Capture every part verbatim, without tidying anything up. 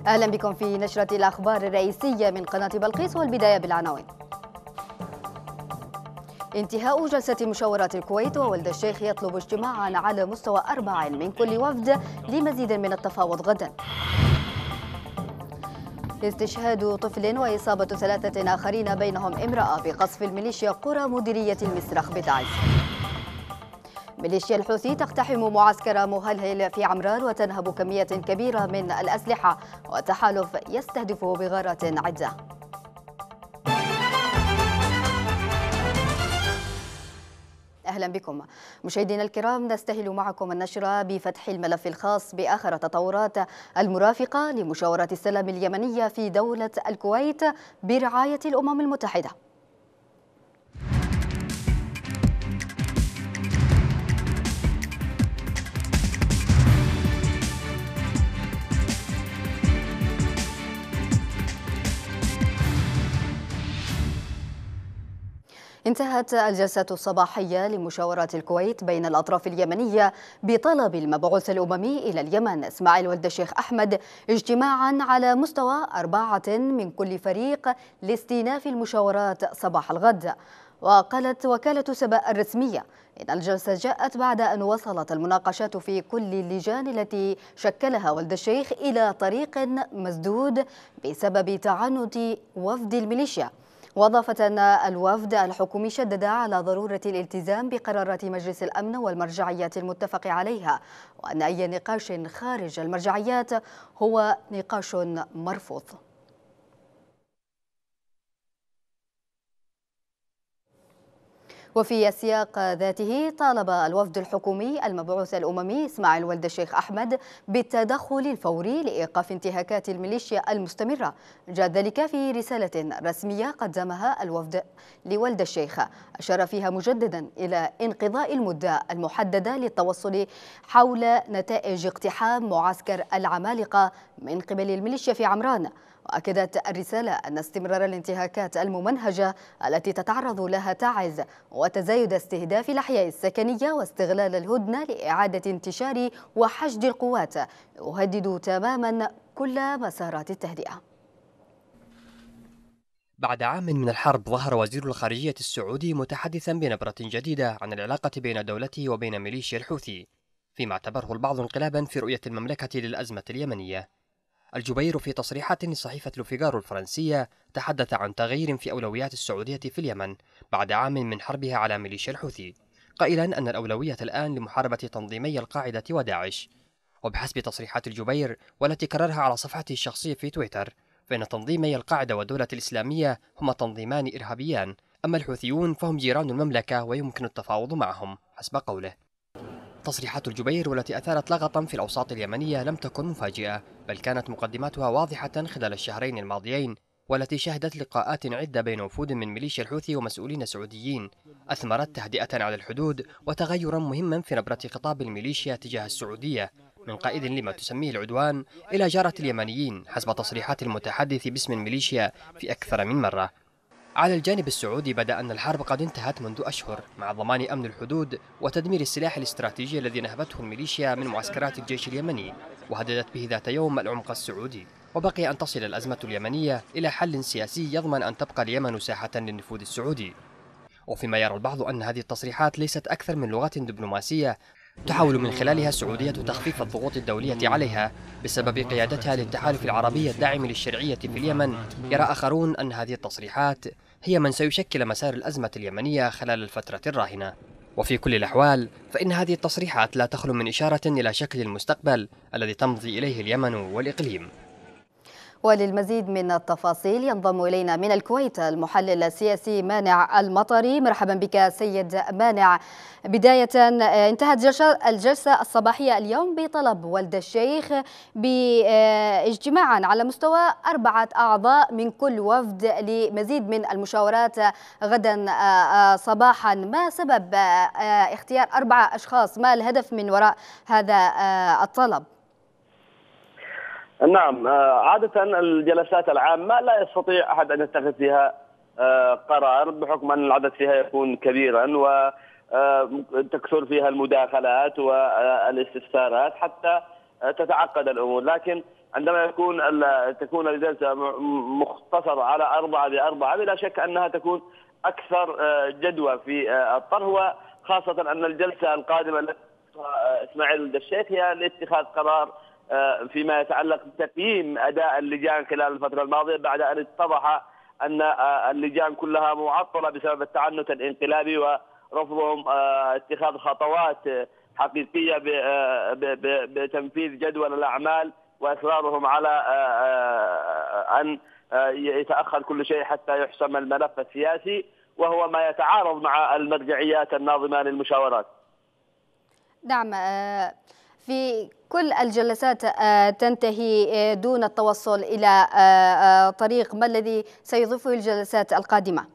أهلا بكم في نشرة الأخبار الرئيسية من قناة بلقيس، والبداية بالعناوين. انتهاء جلسة مشاورات الكويت، وولد الشيخ يطلب اجتماعا على مستوى أربع من كل وفد لمزيد من التفاوض غدا. استشهاد طفل وإصابة ثلاثة آخرين بينهم امرأة بقصف الميليشيا قرى مديرية المسرخ بتعز. ميليشيا الحوثي تقتحم معسكر مهلهل في عمران وتنهب كمية كبيرة من الأسلحة، والتحالف يستهدفه بغارات عدة. أهلا بكم مشاهدينا الكرام، نستهل معكم النشرة بفتح الملف الخاص بآخر التطورات المرافقة لمشاورات السلام اليمنية في دولة الكويت برعاية الأمم المتحدة. انتهت الجلسة الصباحية لمشاورات الكويت بين الأطراف اليمنية بطلب المبعوث الأممي إلى اليمن إسماعيل ولد الشيخ أحمد اجتماعا على مستوى أربعة من كل فريق لاستئناف المشاورات صباح الغد. وقالت وكالة سبأ الرسمية إن الجلسة جاءت بعد أن وصلت المناقشات في كل اللجان التي شكلها ولد الشيخ إلى طريق مسدود بسبب تعنت وفد الميليشيا. وأضافت أن الوفد الحكومي شدد على ضرورة الالتزام بقرارات مجلس الأمن والمرجعيات المتفق عليها، وأن أي نقاش خارج المرجعيات هو نقاش مرفوض. وفي السياق ذاته طالب الوفد الحكومي المبعوث الأممي إسماعيل ولد الشيخ أحمد بالتدخل الفوري لإيقاف انتهاكات الميليشيا المستمرة. جاء ذلك في رسالة رسمية قدمها الوفد لولد الشيخ، أشار فيها مجددا إلى انقضاء المدة المحددة للتوصل حول نتائج اقتحام معسكر العمالقة من قبل الميليشيا في عمران. وأكدت الرسالة أن استمرار الانتهاكات الممنهجة التي تتعرض لها تعز وتزايد استهداف الأحياء السكنية واستغلال الهدنة لإعادة انتشار وحشد القوات يهدد تماما كل مسارات التهدئة. بعد عام من الحرب ظهر وزير الخارجية السعودي متحدثا بنبرة جديدة عن العلاقة بين دولته وبين ميليشيا الحوثي، فيما اعتبره البعض انقلابا في رؤية المملكة للأزمة اليمنية. الجبير في تصريحات لصحيفة لوفيغارو الفرنسية تحدث عن تغيير في أولويات السعودية في اليمن بعد عام من حربها على ميليشيا الحوثي، قائلا أن الأولوية الآن لمحاربة تنظيمي القاعدة وداعش. وبحسب تصريحات الجبير والتي كررها على صفحته الشخصية في تويتر، فإن تنظيمي القاعدة والدولة الإسلامية هما تنظيمان إرهابيان، أما الحوثيون فهم جيران المملكة ويمكن التفاوض معهم حسب قوله. تصريحات الجبير والتي أثارت لغطا في الأوساط اليمنية لم تكن مفاجئة، بل كانت مقدماتها واضحة خلال الشهرين الماضيين، والتي شهدت لقاءات عدة بين وفود من ميليشيا الحوثي ومسؤولين سعوديين أثمرت تهدئة على الحدود وتغيرا مهما في نبرة خطاب الميليشيا تجاه السعودية، من قائد لما تسميه العدوان إلى جارة اليمنيين حسب تصريحات المتحدث باسم الميليشيا في أكثر من مرة. على الجانب السعودي بدأ أن الحرب قد انتهت منذ أشهر مع ضمان أمن الحدود وتدمير السلاح الاستراتيجي الذي نهبته الميليشيا من معسكرات الجيش اليمني، وهددت به ذات يوم العمق السعودي. وبقي أن تصل الأزمة اليمنية إلى حل سياسي يضمن أن تبقى اليمن ساحة للنفوذ السعودي. وفيما يرى البعض أن هذه التصريحات ليست أكثر من لغة دبلوماسية تحاول من خلالها السعودية تخفيف الضغوط الدولية عليها بسبب قيادتها للتحالف العربي الداعم للشرعية في اليمن، يرى آخرون أن هذه التصريحات هي من سيشكل مسار الأزمة اليمنية خلال الفترة الراهنة. وفي كل الأحوال فإن هذه التصريحات لا تخلو من إشارة إلى شكل المستقبل الذي تمضي إليه اليمن والإقليم. وللمزيد من التفاصيل ينضم إلينا من الكويت المحلل السياسي مانع المطري. مرحبا بك سيد مانع. بداية، انتهت الجلسة الصباحية اليوم بطلب ولد الشيخ باجتماعا على مستوى أربعة أعضاء من كل وفد لمزيد من المشاورات غدا صباحا. ما سبب اختيار أربعة أشخاص؟ ما الهدف من وراء هذا الطلب؟ نعم، عادة الجلسات العامة لا يستطيع أحد أن يتخذ فيها قرار بحكم أن العدد فيها يكون كبيرا وتكثر فيها المداخلات والاستفسارات حتى تتعقد الأمور. لكن عندما يكون تكون الجلسة مختصرة على أربعة بأربعة بلا شك أنها تكون أكثر جدوى في الطرح، وخاصة أن الجلسة القادمة التي إسماعيل ولد الشيخ هي لاتخاذ قرار فيما يتعلق بتقييم أداء اللجان خلال الفترة الماضية، بعد أن اتضح أن اللجان كلها معطلة بسبب التعنت الانقلابي ورفضهم اتخاذ خطوات حقيقية بتنفيذ جدول الأعمال، وإصرارهم على أن يتأخر كل شيء حتى يحسم الملف السياسي، وهو ما يتعارض مع المرجعيات الناظمة للمشاورات. نعم، في كل الجلسات تنتهي دون التوصل إلى طريق، ما الذي سيضيفه الجلسات القادمة؟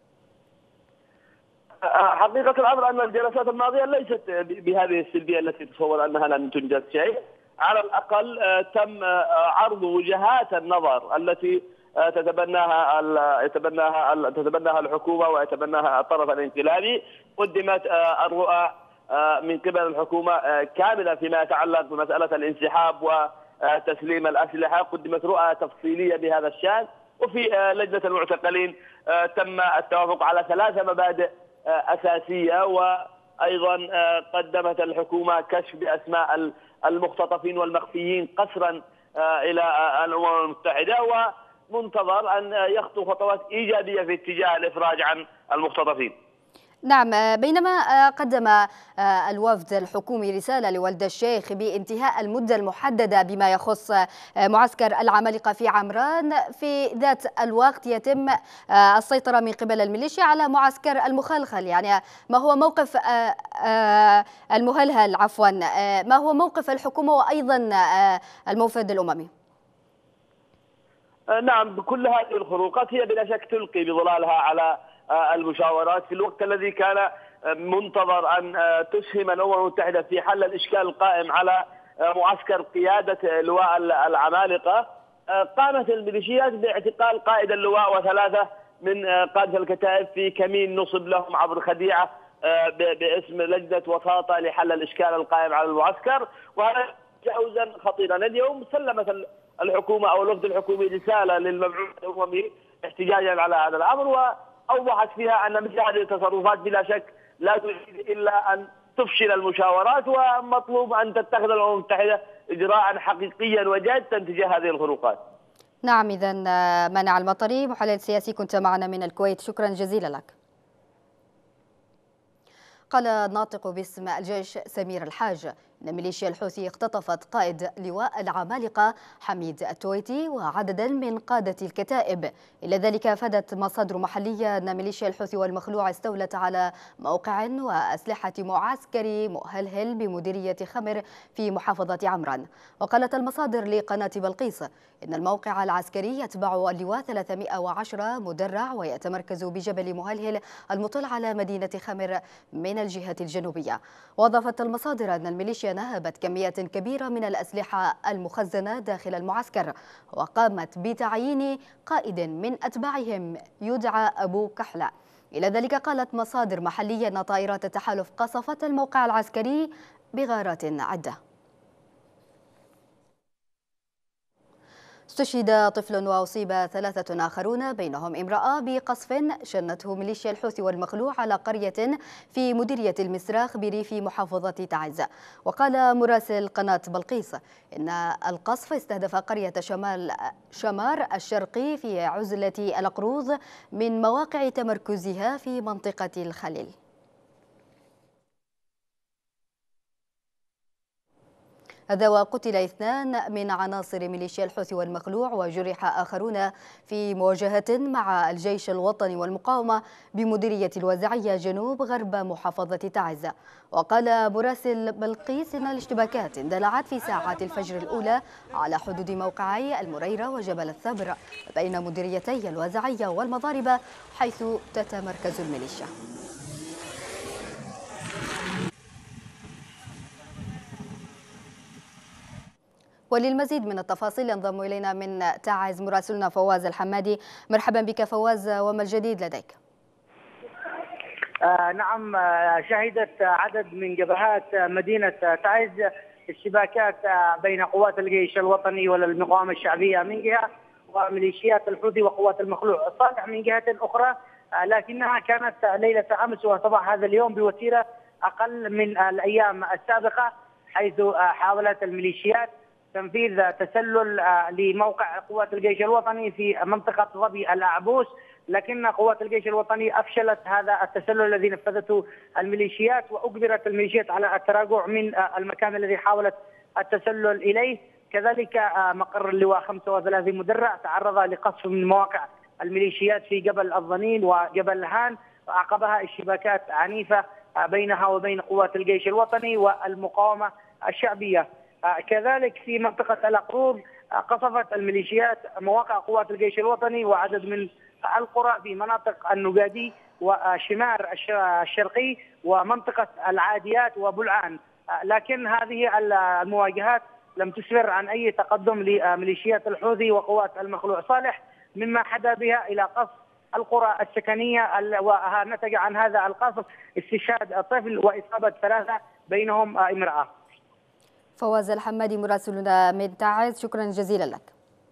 حقيقة الأمر أن الجلسات الماضية ليست بهذه السلبية التي تصور أنها لن تنجز شيء. على الأقل تم عرض وجهات النظر التي تتبناها يتبناها تتبناها الحكومة ويتبناها الطرف الانقلابي. قدمت الرؤى من قبل الحكومة كاملة فيما يتعلق بمسألة الانسحاب وتسليم الأسلحة، قدمت رؤى تفصيلية بهذا الشأن. وفي لجنة المعتقلين تم التوافق على ثلاثة مبادئ أساسية، وأيضا قدمت الحكومة كشف بأسماء المختطفين والمخفيين قسرا إلى الأمم المتحدة، ومنتظر أن يخطو خطوات إيجابية في اتجاه الإفراج عن المختطفين. نعم، بينما قدم الوفد الحكومي رسالة لولد الشيخ بانتهاء المدة المحددة بما يخص معسكر العمالقة في عمران، في ذات الوقت يتم السيطرة من قبل الميليشيا على معسكر المخلخل. يعني ما هو موقف المهلهل عفوا ما هو موقف الحكومة وأيضا الموفد الأممي؟ نعم، بكل هذه الخروقات هي بلا شك تلقي بظلالها على المشاورات في الوقت الذي كان منتظر أن تسهم الأمم المتحدة في حل الإشكال القائم على معسكر قيادة لواء العمالقة. قامت الميليشيات باعتقال قائد اللواء وثلاثة من قادة الكتائب في كمين نصب لهم عبر خديعة باسم لجنة وساطة لحل الإشكال القائم على المعسكر، وهذا تجاوزا خطيرا. اليوم سلمت الحكومة أو الوفد الحكومي رسالة للمبعوث الأممي احتجاجا على هذا الأمر، وأوضحت فيها أن مثل هذه التصرفات بلا شك لا تريد إلا أن تفشل المشاورات، ومطلوب أن تتخذ الأمم المتحدة إجراء حقيقيا وجادا تجاه هذه الخروقات. نعم، إذا منع المطري محلل سياسي كنت معنا من الكويت، شكرا جزيلا لك. قال الناطق باسم الجيش سمير الحاج إن ميليشيا الحوثي اختطفت قائد لواء العمالقة حميد التويتي وعددا من قادة الكتائب. إلى ذلك أفادت مصادر محلية أن ميليشيا الحوثي والمخلوع استولت على موقع وأسلحة معسكري مهلهل بمديرية خمر في محافظة عمران. وقالت المصادر لقناة بلقيس إن الموقع العسكري يتبع اللواء ثلاثمائة وعشرة مدرع ويتمركز بجبل مهلهل المطل على مدينة خمر من الجهة الجنوبية. وأضافت المصادر أن الميليشيا نهبت كميات كبيرة من الأسلحة المخزنة داخل المعسكر، وقامت بتعيين قائد من أتباعهم يدعى أبو كحلة. إلى ذلك قالت مصادر محلية أن طائرات التحالف قصفت الموقع العسكري بغارات عدة. استشهد طفل وأصيب ثلاثة آخرون بينهم امرأة بقصف شنته ميليشيا الحوثي والمخلوع على قرية في مديرية المسراخ بريف محافظة تعز. وقال مراسل قناة بلقيس إن القصف استهدف قرية شمال شمار الشرقي في عزلة الأقروض من مواقع تمركزها في منطقة الخليل. هذا وقتل اثنان من عناصر ميليشيا الحوثي والمخلوع وجرح آخرون في مواجهة مع الجيش الوطني والمقاومة بمديرية الوزعية جنوب غرب محافظة تعز. وقال مراسل بلقيس إن الاشتباكات اندلعت في ساعات الفجر الأولى على حدود موقعي المريرة وجبل الثبر بين مديريتي الوزعية والمضاربة حيث تتمركز الميليشيا. وللمزيد من التفاصيل ينضم إلينا من تعز مراسلنا فواز الحمادي. مرحبا بك فواز، وما الجديد لديك؟ آه نعم، شهدت عدد من جبهات مدينة تعز اشتباكات بين قوات الجيش الوطني والمقاومة الشعبية من جهة، وميليشيات الحوثي وقوات المخلوع صالح من جهة أخرى، لكنها كانت ليلة أمس وصباح هذا اليوم بوتيرة أقل من الأيام السابقة، حيث حاولت الميليشيات تنفيذ تسلل لموقع قوات الجيش الوطني في منطقة ظبي الأعبوس، لكن قوات الجيش الوطني أفشلت هذا التسلل الذي نفذته الميليشيات، وأجبرت الميليشيات على التراجع من المكان الذي حاولت التسلل إليه. كذلك مقر اللواء خمسة وثلاثين مدرع تعرض لقصف من مواقع الميليشيات في جبل الظنين وجبل هان، وعقبها اشتباكات عنيفة بينها وبين قوات الجيش الوطني والمقاومة الشعبية. كذلك في منطقة الأقرور قصفت الميليشيات مواقع قوات الجيش الوطني وعدد من القرى في مناطق النقادي وشمار الشرقي ومنطقة العاديات وبلعان، لكن هذه المواجهات لم تسفر عن أي تقدم لميليشيات الحوثي وقوات المخلوع صالح، مما حدا بها إلى قصف القرى السكنية، ونتج عن هذا القصف استشهاد طفل وإصابة ثلاثة بينهم امرأة. فواز الحمادي مراسلنا من تعز، شكرا جزيلا لك.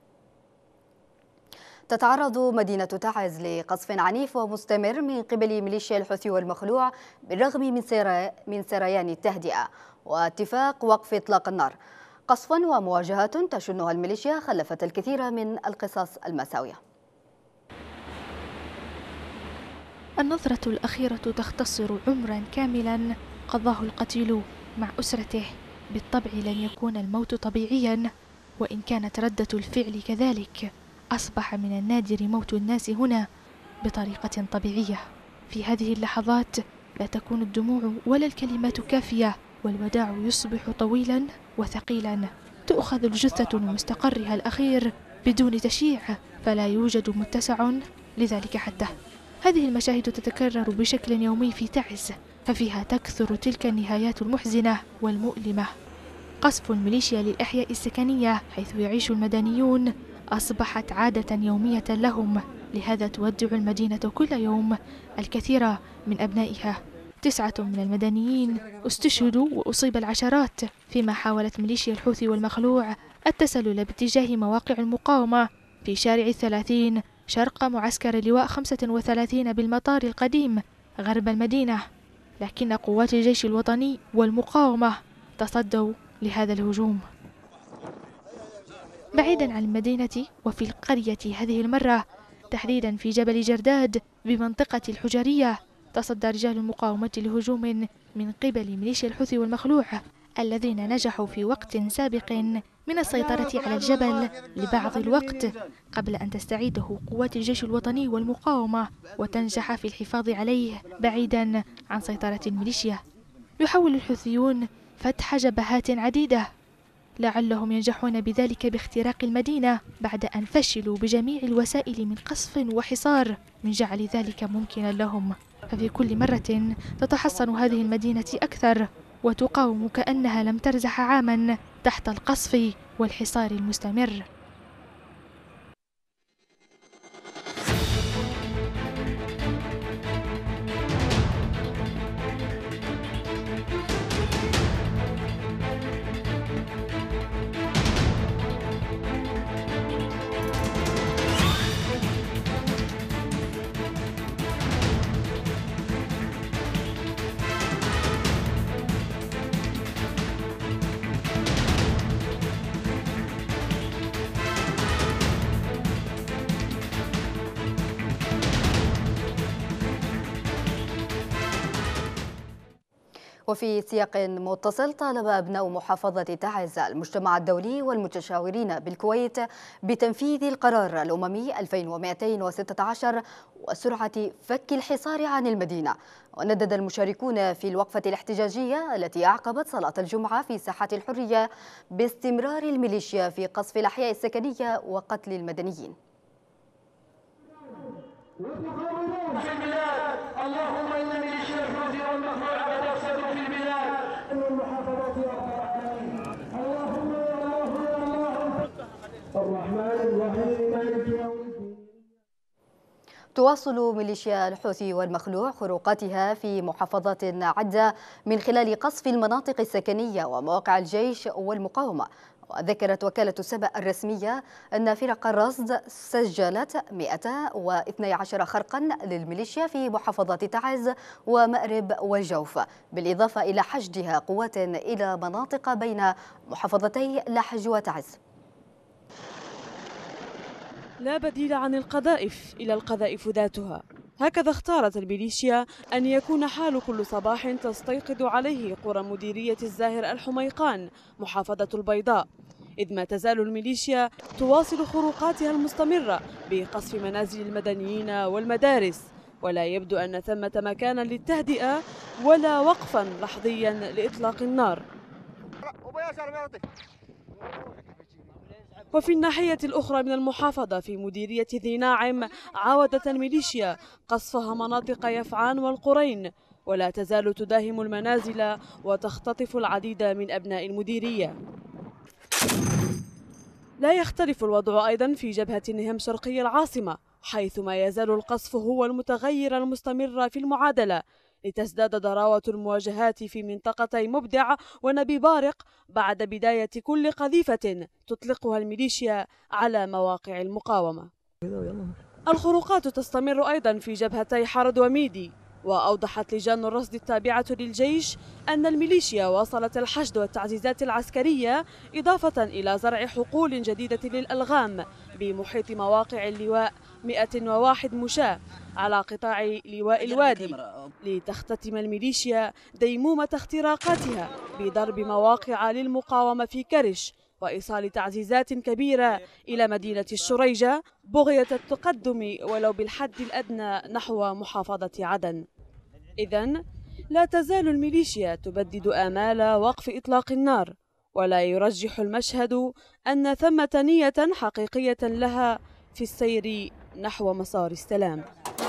تتعرض مدينة تعز لقصف عنيف ومستمر من قبل ميليشيا الحوثي والمخلوع بالرغم من من سريان التهدئة واتفاق وقف إطلاق النار. قصف ومواجهات تشنها الميليشيا خلفت الكثير من القصص المأساوية. النظرة الأخيرة تختصر عمرا كاملا قضاه القتيل مع أسرته. بالطبع لن يكون الموت طبيعيا، وإن كانت ردة الفعل كذلك. أصبح من النادر موت الناس هنا بطريقة طبيعية. في هذه اللحظات لا تكون الدموع ولا الكلمات كافية، والوداع يصبح طويلا وثقيلا. تؤخذ الجثة من مستقرها الأخير بدون تشييع، فلا يوجد متسع لذلك حتى. هذه المشاهد تتكرر بشكل يومي في تعز، ففيها تكثر تلك النهايات المحزنة والمؤلمة. قصف الميليشيا للأحياء السكنية حيث يعيش المدنيون أصبحت عادة يومية لهم، لهذا تودع المدينة كل يوم الكثير من أبنائها. تسعة من المدنيين استشهدوا وأصيب العشرات، فيما حاولت ميليشيا الحوثي والمخلوع التسلل باتجاه مواقع المقاومة في شارع الثلاثين شرق معسكر اللواء خمسة وثلاثين بالمطار القديم غرب المدينة، لكن قوات الجيش الوطني والمقاومة تصدوا لهذا الهجوم. بعيدا عن المدينة وفي القرية هذه المرة تحديدا في جبل جرداد بمنطقة الحجرية، تصدى رجال المقاومة لهجوم من قبل ميليشيا الحوثي والمخلوع الذين نجحوا في وقت سابق من السيطرة على الجبل لبعض الوقت قبل أن تستعيده قوات الجيش الوطني والمقاومة وتنجح في الحفاظ عليه بعيدا عن سيطرة الميليشيا. يحاول الحوثيون فتح جبهات عديدة لعلهم ينجحون بذلك باختراق المدينة بعد أن فشلوا بجميع الوسائل من قصف وحصار من جعل ذلك ممكنا لهم. ففي كل مرة تتحصن هذه المدينة أكثر وتقاوم كأنها لم ترزح عاما تحت القصف والحصار المستمر. وفي سياق متصل، طالب أبناء محافظة تعز المجتمع الدولي والمتشاورين بالكويت بتنفيذ القرار الأممي ألفين ومئتين وستة عشر وسرعة فك الحصار عن المدينة. وندد المشاركون في الوقفة الاحتجاجية التي أعقبت صلاة الجمعة في ساحة الحرية باستمرار الميليشيا في قصف الأحياء السكنية وقتل المدنيين. في البلاد اللهم ان ميليشيا الحوثي والمخلوع قد افسدوا في البلاد ان المحافظات يا رب العالمين. اللهم يا الله يا الله الرحمن الرحيم مالك يوم الدين. تواصل ميليشيا الحوثي والمخلوع خروقاتها في محافظات عدة من خلال قصف المناطق السكنية ومواقع الجيش والمقاومة. وذكرت وكالة سبأ الرسمية أن فرق الرصد سجلت مئتين واثني عشر خرقا للميليشيا في محافظات تعز ومأرب والجوف، بالإضافة إلى حشدها قوات إلى مناطق بين محافظتي لحج وتعز. لا بديل عن القذائف إلى القذائف ذاتها، هكذا اختارت الميليشيا أن يكون حال كل صباح تستيقظ عليه قرى مديرية الزاهر الحميقان محافظة البيضاء، إذ ما تزال الميليشيا تواصل خروقاتها المستمرة بقصف منازل المدنيين والمدارس، ولا يبدو أن ثمة مكانا للتهدئة ولا وقفا لحظيا لإطلاق النار. وفي الناحية الأخرى من المحافظة في مديرية ذي ناعم عاودت الميليشيا قصفها مناطق يفعان والقرين، ولا تزال تداهم المنازل وتختطف العديد من أبناء المديرية. لا يختلف الوضع أيضا في جبهة نهم شرقي العاصمة، حيث ما يزال القصف هو المتغير المستمر في المعادلة، لتزداد ضراوة المواجهات في منطقتي مبدع ونبي بارق بعد بداية كل قذيفة تطلقها الميليشيا على مواقع المقاومة. الخروقات تستمر أيضا في جبهتي حرد وميدي، وأوضحت لجان الرصد التابعة للجيش أن الميليشيا واصلت الحشد والتعزيزات العسكرية، إضافة إلى زرع حقول جديدة للألغام بمحيط مواقع اللواء مئة وواحد مشاة على قطاع لواء الوادي، لتختتم الميليشيا ديمومة اختراقاتها بضرب مواقع للمقاومة في كرش وإيصال تعزيزات كبيرة إلى مدينة الشريجة بغية التقدم ولو بالحد الأدنى نحو محافظة عدن. إذن لا تزال الميليشيا تبدد آمال وقف إطلاق النار، ولا يرجح المشهد أن ثمة نية حقيقية لها في السير نحو مسار السلام.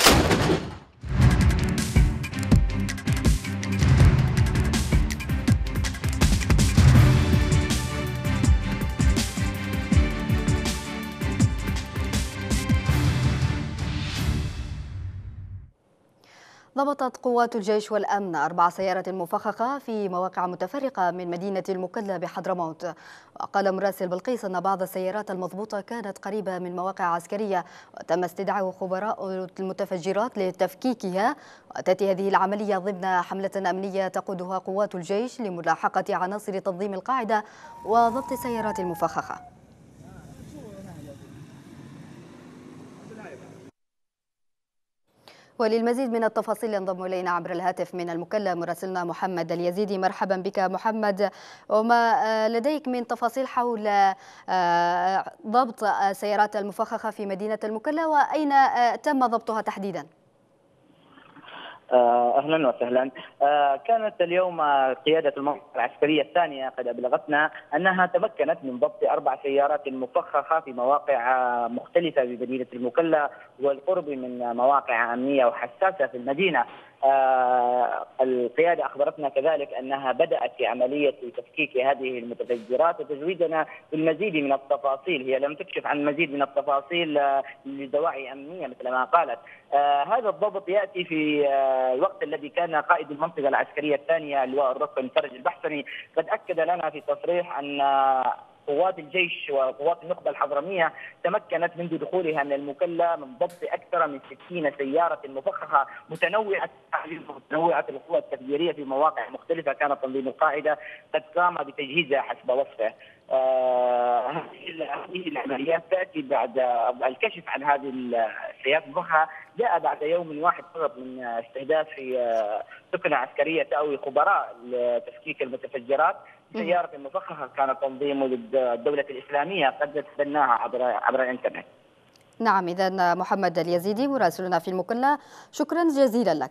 ضبطت قوات الجيش والأمن أربع سيارات مفخخة في مواقع متفرقة من مدينة المكلا بحضرموت. وقال مراسل بلقيس أن بعض السيارات المضبوطة كانت قريبة من مواقع عسكرية، وتم استدعاء خبراء المتفجرات لتفكيكها. وتأتي هذه العملية ضمن حملة أمنية تقودها قوات الجيش لملاحقة عناصر تنظيم القاعدة وضبط السيارات المفخخة. وللمزيد من التفاصيل ينضم إلينا عبر الهاتف من المكلا مراسلنا محمد اليزيدي. مرحبا بك محمد، وما لديك من تفاصيل حول ضبط السيارات المفخخة في مدينة المكلا، وأين تم ضبطها تحديدا؟ اهلا وسهلا. كانت اليوم قياده المنطقه العسكريه الثانيه قد ابلغتنا انها تمكنت من ضبط اربع سيارات مفخخه في مواقع مختلفه بمدينه المكلا والقرب من مواقع امنيه وحساسه في المدينه. آه القيادة أخبرتنا كذلك أنها بدأت في عملية تفكيك هذه المتفجرات، وتزويدنا بالمزيد من التفاصيل. هي لم تكشف عن مزيد من التفاصيل آه لدواعي أمنية مثل ما قالت. آه هذا الضبط يأتي في آه الوقت الذي كان قائد المنطقة العسكرية الثانية اللواء الركن فرج البحسني قد أكد لنا في تصريح أن آه قوات الجيش وقوات النخبة الحضرمية تمكنت منذ دخولها من المكلا من ضبط أكثر من ستين سيارة مفخخة متنوعة متنوعة القوى التفجيرية في مواقع مختلفة. كان تنظيم القاعدة قد قام بتجهيزها حسب وصفه. آه هذه العمليات تأتي بعد الكشف عن هذه السيارات المفخخة، جاء بعد يوم واحد فقط من استهداف في آه سكنة عسكرية تأوي خبراء لتفكيك المتفجرات. سيارة مفخخة كان تنظيم الدولة الإسلامية قد تبناها عبر عبر الإنترنت. نعم، إذا محمد اليزيدي مراسلنا في المكلا، شكرا جزيلا لك.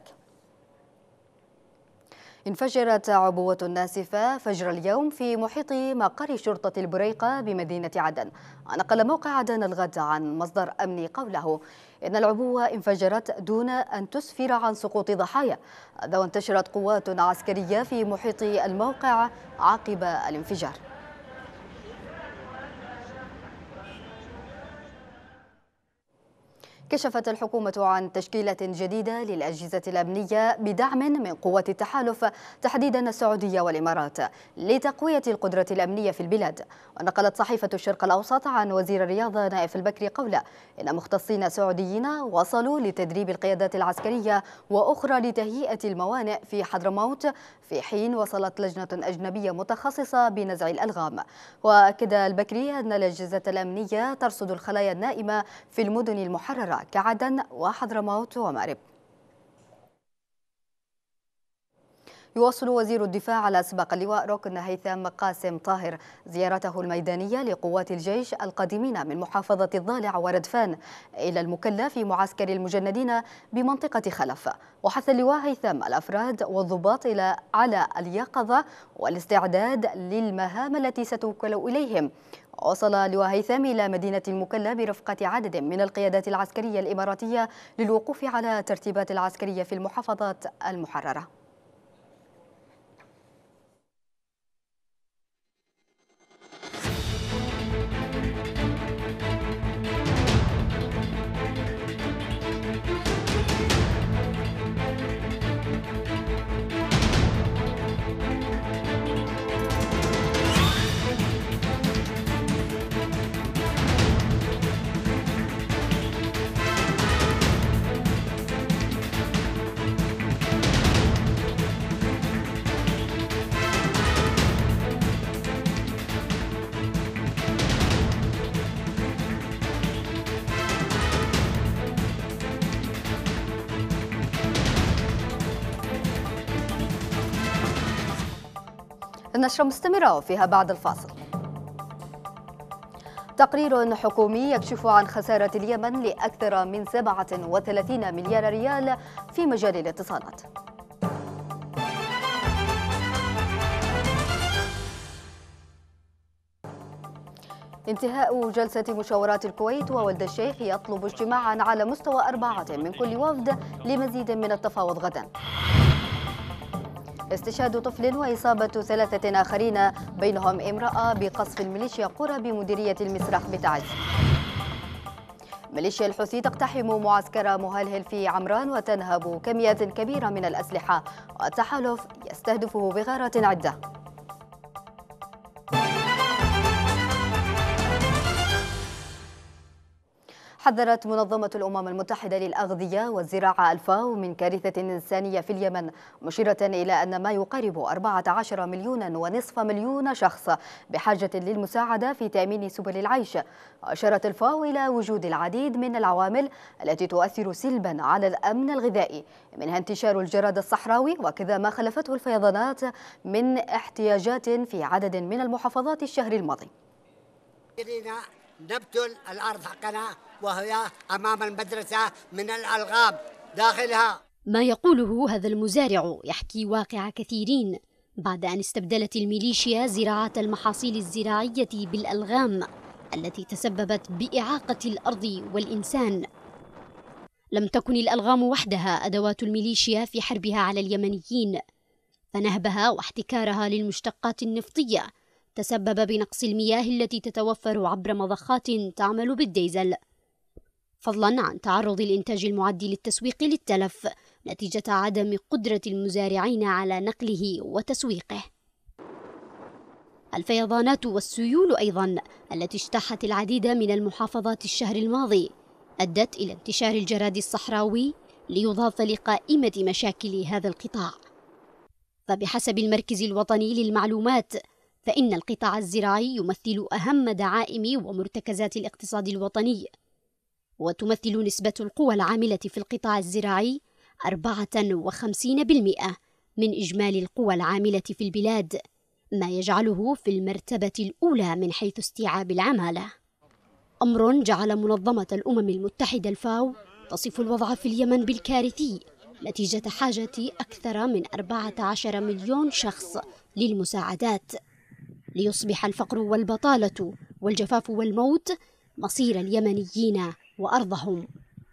انفجرت عبوة ناسفة فجر اليوم في محيط مقر شرطة البريقة بمدينة عدن. نقل موقع عدن الغد عن مصدر أمني قوله إن العبوة انفجرت دون أن تسفر عن سقوط ضحايا. هذا وانتشرت قوات عسكرية في محيط الموقع عقب الانفجار. كشفت الحكومة عن تشكيلة جديدة للأجهزة الأمنية بدعم من قوة التحالف تحديدا السعودية والإمارات لتقوية القدرة الأمنية في البلاد. ونقلت صحيفة الشرق الأوسط عن وزير الرياضة نائف البكري قوله إن مختصين سعوديين وصلوا لتدريب القيادات العسكرية وأخرى لتهيئة الموانئ في حضرموت، في حين وصلت لجنة أجنبية متخصصة بنزع الألغام. وأكد البكري أن الأجهزة الأمنية ترصد الخلايا النائمة في المدن المحررة كعدن وحضرموت ومأرب. يواصل وزير الدفاع الأسبق اللواء ركن هيثم قاسم طاهر زيارته الميدانية لقوات الجيش القادمين من محافظة الضالع وردفان إلى المكلا في معسكر المجندين بمنطقة خلف. وحث اللواء هيثم الأفراد والضباط إلى على اليقظة والاستعداد للمهام التي ستوكل إليهم. وصل لواء هيثم إلى مدينة المكلا برفقة عدد من القيادات العسكرية الإماراتية للوقوف على الترتيبات العسكرية في المحافظات المحررة. النشرة مستمرة وفيها بعد الفاصل. تقرير حكومي يكشف عن خسارة اليمن لأكثر من سبعة وثلاثين مليار ريال في مجال الاتصالات. انتهاء جلسة مشاورات الكويت وولد الشيخ يطلب اجتماعا على مستوى أربعة من كل وفد لمزيد من التفاوض غدا. استشهاد طفل وإصابة ثلاثة آخرين بينهم امرأة بقصف الميليشيا قرى بمديرية المسرح بتعز. ميليشيا الحوثي تقتحم معسكر مهلهل في عمران وتنهب كميات كبيرة من الأسلحة، والتحالف يستهدفه بغارات عدة. حذرت منظمة الأمم المتحدة للأغذية والزراعة الفاو من كارثة إنسانية في اليمن، مشيرة إلى أن ما يقارب أربعة عشر مليونا ونصف مليون شخص بحاجة للمساعدة في تأمين سبل العيش. أشارت الفاو إلى وجود العديد من العوامل التي تؤثر سلبا على الأمن الغذائي، منها انتشار الجراد الصحراوي وكذا ما خلفته الفيضانات من احتياجات في عدد من المحافظات الشهر الماضي. نبتل الأرض حقنا وهي أمام المدرسة من الألغام داخلها. ما يقوله هذا المزارع يحكي واقع كثيرين بعد أن استبدلت الميليشيا زراعة المحاصيل الزراعية بالألغام التي تسببت بإعاقة الأرض والإنسان. لم تكن الألغام وحدها أدوات الميليشيا في حربها على اليمنيين، فنهبها واحتكارها للمشتقات النفطية تسبب بنقص المياه التي تتوفر عبر مضخات تعمل بالديزل، فضلا عن تعرض الإنتاج المعد للتسويق للتلف نتيجة عدم قدرة المزارعين على نقله وتسويقه. الفيضانات والسيول أيضا التي اجتاحت العديد من المحافظات الشهر الماضي أدت إلى انتشار الجراد الصحراوي ليضاف لقائمة مشاكل هذا القطاع. فبحسب المركز الوطني للمعلومات فإن القطاع الزراعي يمثل أهم دعائم ومرتكزات الاقتصاد الوطني، وتمثل نسبة القوى العاملة في القطاع الزراعي أربعة وخمسين بالمئة من إجمالي القوى العاملة في البلاد، ما يجعله في المرتبة الأولى من حيث استيعاب العمالة. أمر جعل منظمة الأمم المتحدة الفاو تصف الوضع في اليمن بالكارثي نتيجة حاجة أكثر من أربعة عشر مليون شخص للمساعدات، ليصبح الفقر والبطالة والجفاف والموت مصير اليمنيين وأرضهم.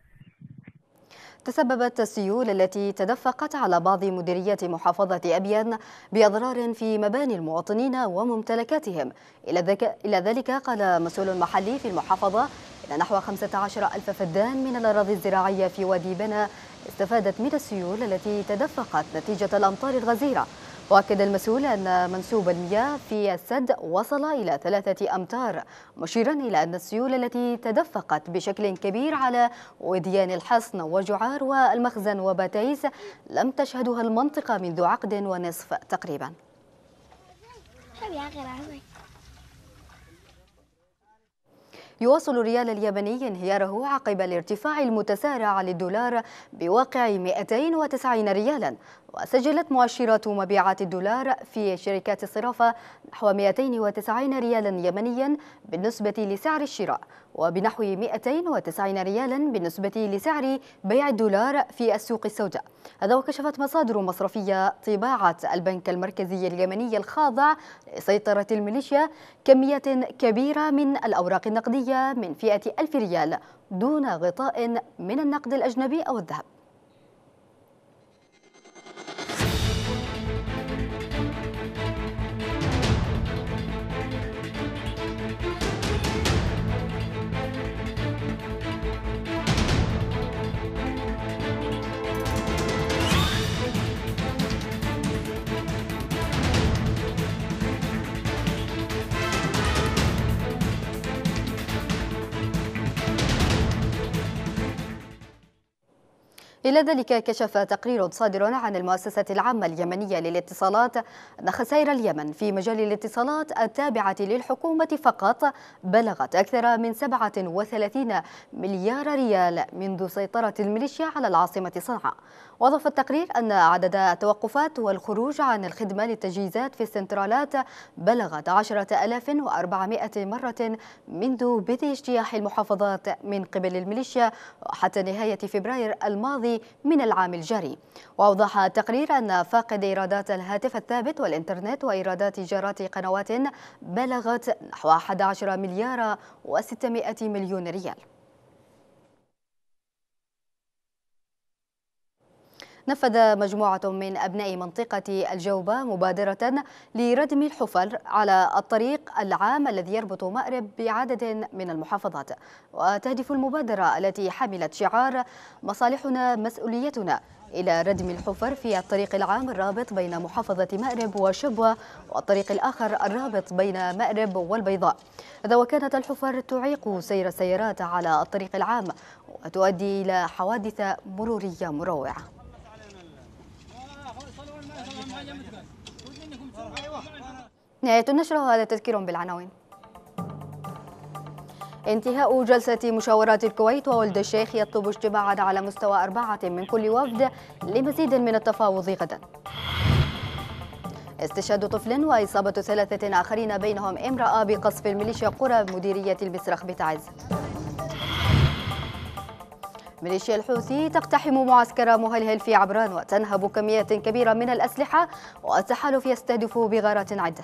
تسببت السيول التي تدفقت على بعض مديريات محافظة أبيان بأضرار في مباني المواطنين وممتلكاتهم. إلى ذلك قال مسؤول محلي في المحافظة إلى نحو خمسة عشر ألف فدان من الأراضي الزراعية في وادي بنا استفادت من السيول التي تدفقت نتيجة الأمطار الغزيرة. وأكد المسؤول أن منسوب المياه في السد وصل إلى ثلاثة أمتار، مشيرا إلى أن السيول التي تدفقت بشكل كبير على وديان الحصن وجعار والمخزن وباتيس لم تشهدها المنطقة منذ عقد ونصف تقريبا. يواصل الريال اليمني انهياره عقب الارتفاع المتسارع للدولار بواقع مئتين وتسعين ريالا، وسجلت مؤشرات مبيعات الدولار في شركات الصرافة نحو مئتين وتسعين ريالا يمنيا بالنسبة لسعر الشراء، وبنحو مئتين وتسعين ريالا بالنسبة لسعر بيع الدولار في السوق السوداء. هذا وكشفت مصادر مصرفية طباعة البنك المركزي اليمني الخاضع لسيطرة الميليشيا كمية كبيرة من الأوراق النقدية من فئة ألف ريال دون غطاء من النقد الأجنبي أو الذهب. إلى ذلك كشف تقرير صادر عن المؤسسة العامة اليمنية للاتصالات أن خسائر اليمن في مجال الاتصالات التابعة للحكومة فقط بلغت أكثر من سبعة وثلاثين مليار ريال منذ سيطرة الميليشيا على العاصمة صنعاء. وأضاف التقرير أن عدد التوقفات والخروج عن الخدمة للتجهيزات في السنترالات بلغت عشرة آلاف وأربعمائة مرة منذ بدء اجتياح المحافظات من قبل الميليشيا حتى نهاية فبراير الماضي من العام الجاري. وأوضح التقرير أن فاقد إيرادات الهاتف الثابت والإنترنت وإيرادات إيجارات قنوات بلغت نحو أحد عشر مليار وستمائة مليون ريال. نفذ مجموعة من أبناء منطقة الجوبة مبادرة لردم الحفر على الطريق العام الذي يربط مأرب بعدد من المحافظات. وتهدف المبادرة التي حملت شعار مصالحنا مسؤوليتنا إلى ردم الحفر في الطريق العام الرابط بين محافظة مأرب وشبوة والطريق الآخر الرابط بين مأرب والبيضاء. هذا وكانت الحفر تعيق سير السيارات على الطريق العام وتؤدي إلى حوادث مرورية مروعة. نهاية النشرة وهذا تذكير بالعناوين. انتهاء جلسة مشاورات الكويت وولد الشيخ يطلب اجتماعا على مستوى أربعة من كل وفد لمزيد من التفاوض غدا. استشهاد طفل وإصابة ثلاثة آخرين بينهم امرأة بقصف الميليشيا قرى مديرية المسرخ بتعز. ميليشيا الحوثي تقتحم معسكر مهلهل في عبران وتنهب كميات كبيرة من الأسلحة، والتحالف يستهدف بغارات عدة.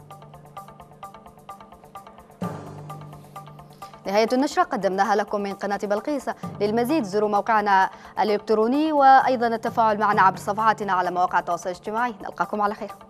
نهاية النشرة قدمناها لكم من قناة بلقيس. للمزيد زوروا موقعنا الإلكتروني وأيضا التفاعل معنا عبر صفحاتنا على مواقع التواصل الاجتماعي. نلقاكم على خير.